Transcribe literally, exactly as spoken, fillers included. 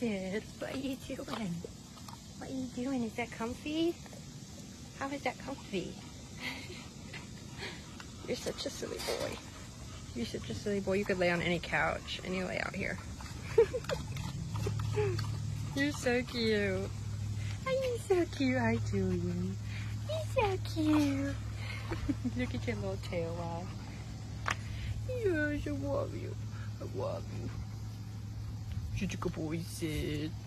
Sid? What are you doing? What are you doing? Is that comfy? How is that comfy? You're such a silly boy. You're such a silly boy. You could lay on any couch and you lay out here. You're so cute. Are you so cute, aren't you? You're so cute. Look at your little tail wag. Yes, I love you. I love you. Such a good boy, Sid.